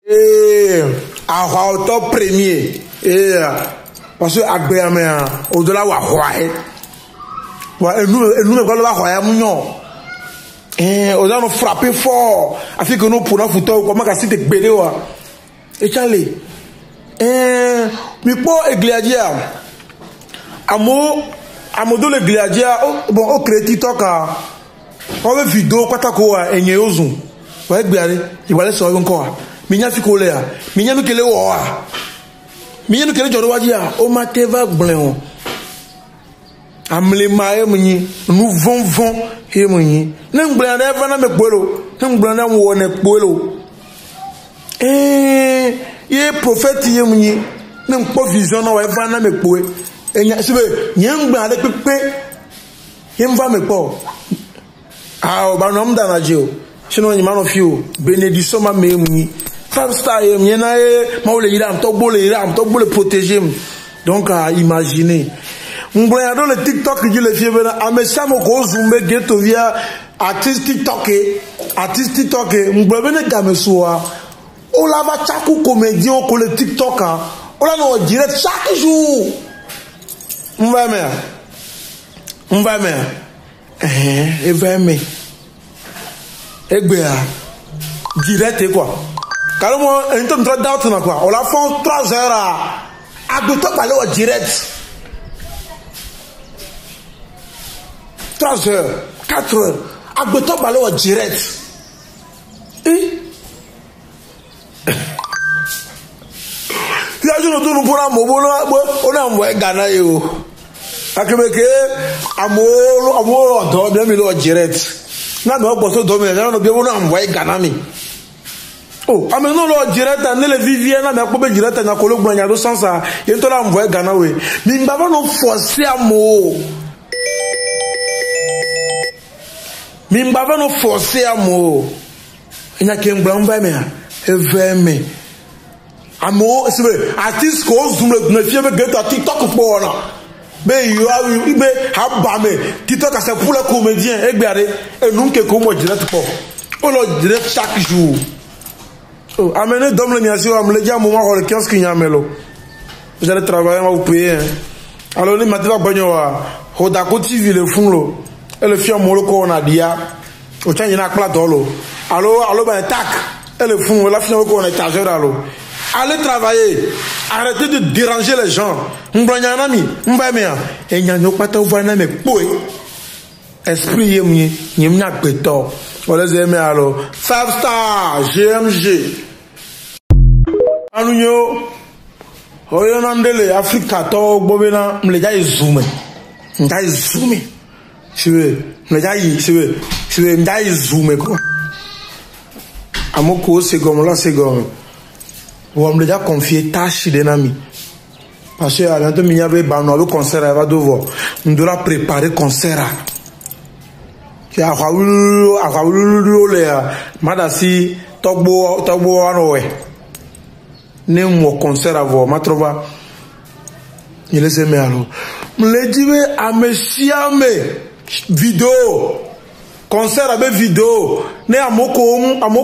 à au top premier parce que agbe au delà wa hoae et nous quoi la hoae mignon on a nous frapper fort afin que nous pour la photo comment ka cité gbede wa et chale mi po egliadia amo do le egliadia bon o créer TikTok on veut vidéo kwata ko enye ozun wa egbeare iwale so nko minya fi ko le a minya mi kele wo a minya mi kele joro waji a o ma teva gblen amle ma e munyi nu von e munyi ne gblen na eva na me gboro ne gblen na wo ne gboro ye prophète ye munyi ne mpo vision na wa eva na me gboe enya sibe nyem gblen ale pepe ye mva me po o ba no mda na je o sino nyima no fi o benediction ma me munyi 5 star ye na ma o le iram to gbo le protéger donc imaginer ngbo ya do le TikTok ji le fie bena amesa mo ko zumbe geto via artiste TikTok ngbo bena gamesoa o la va chaku comédien ko le TikTok o la no direct chaque jour on va me et va me egbea direct quoi carrément un temps de doubt na quoi on la font 3 heures à to parler au direct 3 heures 4 heures à to parler au direct ya jono to no pora mo on a mo Ghana yo akebeke amolo do be mi lo direct na do bo so do me na no be wona mo Ghana mi ameno lo direct na le vivien na me ko be direct na ko lo gbanya do sansa ye to la mo Ghana we mi mbaba no forcer amo enya ke ngba mba me eveme amo sibe artist ko zoom le fie be get TikTok po na be you be haba me TikTok c'est pour les comédiens egbeare enu ke ko mo direct po o lo direct chaque jour amenez d'homme le niasi am le dia moment le 15 ki nyamelo vous allez travailler on va vous payer alors ni matela banyo wa hoda ko TV le fun lo e le fie mo lo ko na dia o change na kla do lo allo ba tac e le fun la fie ko na étagère allo allez travailler arrêtez de déranger les gens mbranya na mi mba me e nyanyo pata over na me poe esprit yem nya peto wala ze me allo 5 star GMG anunyo oyo na ndele Africa to gbobena mleja izume siwe mleja izume ko amoko segom on me déjà confié tâche de nami parce que à bientôt il y avait le concert va devoir on doit préparer concert qui a le madasi togbo anowe ne mo concert avoir ma trova il laisse me alors me dit à me vidéo concert avec vidéo ne amoko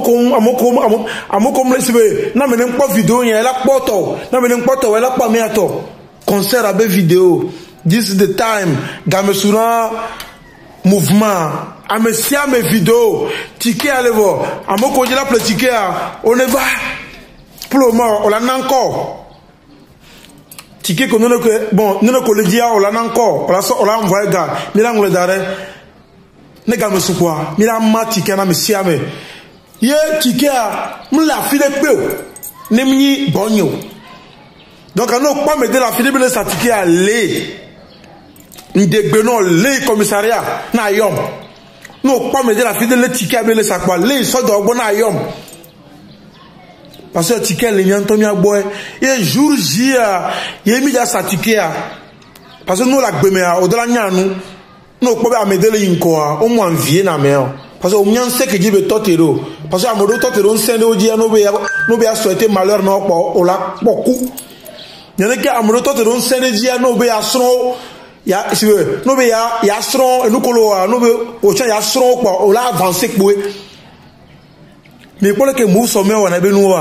lesibe na me npo vidéo yen la poto na me npo la pa me ato concert avec vidéo this is the time gamesura mouvement amesia me vidéo ticket allevo amoko je la ticket on ne va pour le moment on l'a encore ticket que nous bon nous ne collègue on l'a encore on l'a envoyé gars mais là on le dare ne ga mesu kwa mi la ma ticket na me sia me ye ticket me la file pe o ne mi bonyo donc no pa me de la file be sa ticket aller ndegbe no le commissariat na yom no pa me de la file le ticket be le sa kwa le so do ogbo na yom parce que ticket le nyan to mi agbo ye jour jia ye mi ja sa ticket parce que nous la gbe me o de la nyanu no ko ba medele yinko o mo anvie na me parce que o nyan se ke gibe totero parce que amodo totero nsende o dia no be souhaiter malheur na opo o la poku nyane ke amodo totero nsende dia no be asro ya siwe no be ya asro enu kolo no be o cha ya asro opo o la avancer poe mais pour que mou somme on a be no wa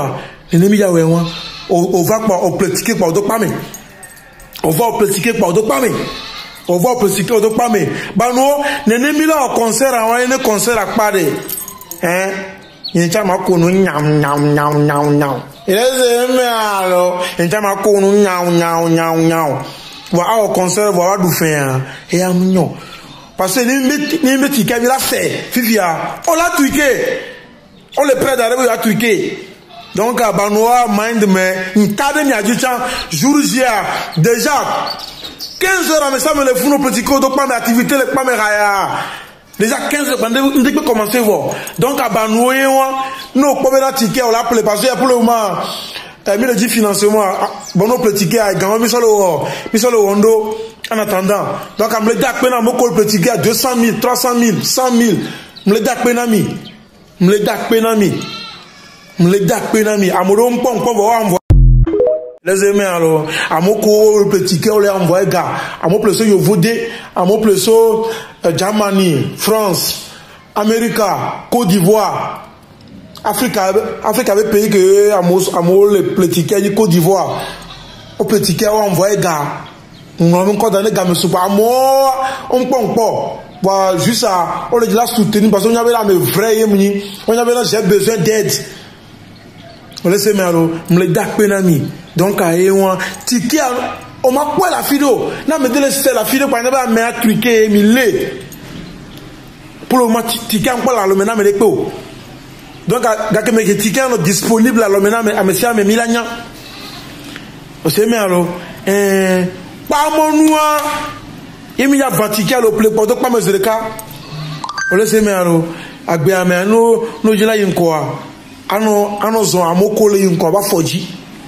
L'ennemi ya ouais moi. On va pas au pratiquer par d'autres pas mais. On va au pratiquer par d'autres pas mais. On va au pratiquer par d'autres pas mais. Bah non, l'ennemi là au concert à un concert à pas de. Hein? Il y a ma kono nyam. Il est aimé alors. Il y a ma kono nyam. Voilà au concert voilà du faire. Et à mignon. Parce que ni me tiquer il a fait. Fifia, on l'a tweaké. On le prête d'arriver à tweaker. Donc à Banoa mind mais une table n'y a du temps jour déjà 15 heures mais ça me le fou nos petits codes donc pas mes activités les pas mes raya déjà 15 heures quand on peut commencer voir donc à Banoa nous pas mettre ticket on l'appelle parce que pour le moment mais le dit financement bon nos petits tickets à grand mis sur le Hondo en attendant donc à me le dire que na mon col petit ticket à 200 000 300 000 100 000 me le dire que na mi me le dire que na mi le dak penami amodo mpon va envoyer les amis alors amoko petit cœur les envoyer gars amo pleso yo vodé amo pleso Germany France Amérique Côte d'Ivoire Afrique avait pays que amo le petit cœur du Côte d'Ivoire au petit cœur envoyer gars on a encore dans les gars mais c'est pas moi on bah juste à on les a soutenu parce qu'on avait là mais vrai on avait là j'ai besoin d'aide. On laisse alors me le dak penami donc à ewan tiki on m'a quoi la fido na me laisser la fido par exemple mais à cliquer mille pour le moment tiki en quoi la le maintenant me le po donc à que me tiki est disponible la le maintenant mais à monsieur me milania on sait mais alors pas mon noir il me y a vatiqué le play pour donc pas me le cas on laisse mais alors agbe ame no jila yin quoi ano zon amokole yin ko ba foji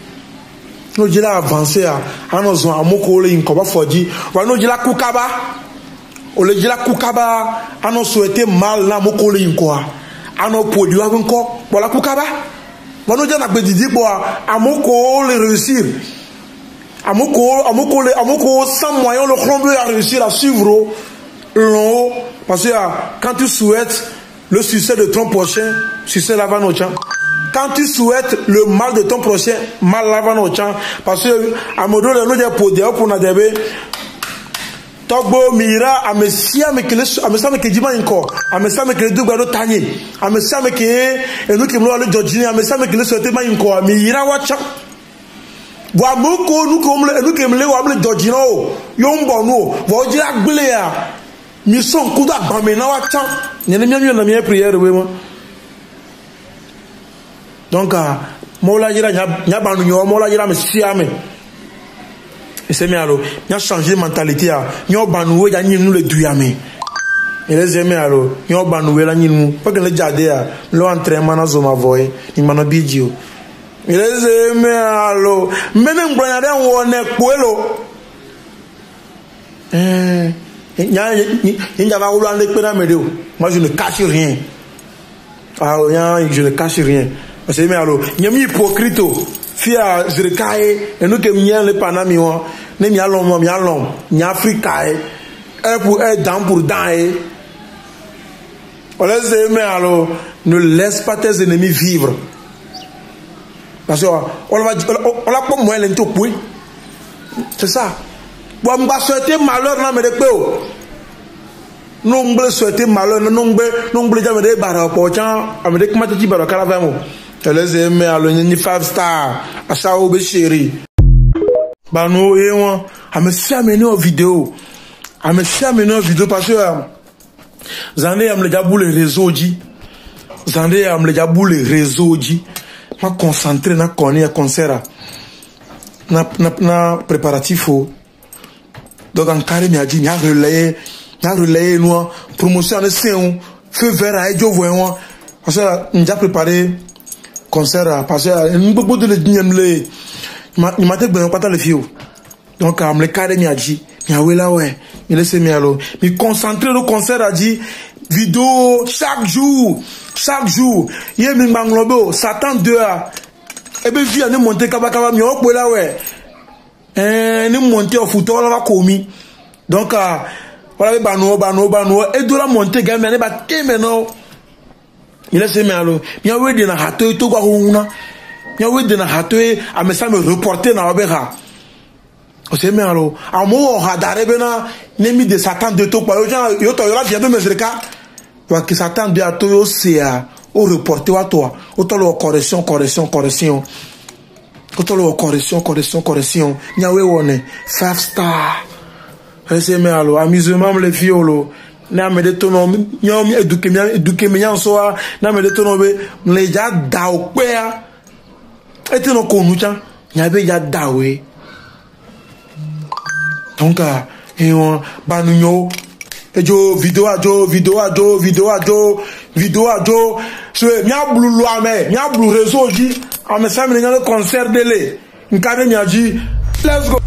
no jila avancer ano zon amokole yin ko ba foji wa no jila kukaba o le jila kukaba ano souhaiter mal na amokole yin ko ano produit wa nko wala kukaba wa no jana gbedidi bo amoko le réussir amoko sans moyen le chrombe à réussir à suivre l'en parce que quand tu souhaites le succès de ton prochain, succès là va nos champs. Quand tu souhaites le mal de ton prochain, mal là va nos champs. Parce que à modo le nom de poder pour na debe. Togbo mira amesia me que amesa me que dima encore. Amesa me que deux gado tanye. Amesa me que et nous qui me le jodjini amesa me que le souhaiter ma encore. Mira wa champ. Wa moko nous comme nous qui me le wa me jodjino. Yombo no. Wa dira glea. Mi son kuda bamena wa champ. Nyene miam na mi prière we mo. Donc mola jira nya banu nyo mola jira me siame. Et c'est mialo, nya changer mentalité a. Nyo banu we ya nyinu le duyame. Et les amis alors, nyo banu we la nyinu. Pas que le jade a, lo entraînement na zo ma voye, ni mana bidio. Et les amis alors, menen branyade wone kwelo. Moi je ne cache rien. Ah, je ne cache rien. Parce que alors, il y a mis hypocrite. Fia zrekae et nous que mien le panami wa ne mi alom ni africae et pour dans on laisse aimer alors ne laisse pas tes ennemis vivre parce que on va on a pas moyen de tout c'est ça bon va souhaiter malheur na me de peu non bleu souhaiter malheur non bleu jamais de bara pocha amede kuma ti bara kala vamo les aimés alors ni 5 star asa obe chéri bano ewan amesi amener en vidéo parce que zande am le jabu le réseau ji zande am le jabu le réseau ji ma concentré na connait concert na préparatif donc en carré mi a dit na relayer nous promotion de séon feu vert à ejo voyons parce que on a préparé concert parce que beaucoup de les il m'a dit ben pas le fio donc am le carré mi a dit mi a wela ouais il laisse mi alors mi concentrer le concert a dit vidéo chaque jour yé mi manglobo Satan 2 et ben vie ne monter kaba mi o là ouais ne monter au foot on va commis donc voilà bano et de la monter gamin ne ba maintenant il laisse mi alors mi a wé de na hato to gwa huna nya we de na hatoe amesa me reporter na obera o se me alo amo hadare bena nemi de Satan de to pa yo to yo la bientôt mesreka wa ki Satan de ato yo sea o reporter wa toi o to lo correction o to lo correction nya we wone 5 star ese me alo amusement le fiolo na me de tono nyom eduke me nyan so na me de tono be le ja da o pe a ete no ko nucha nya be ja da we donc on banunyo ejo video ajo so nya blulu ame nya blu réseau ji ame samene nya le concert de le nkade nya ji let's go.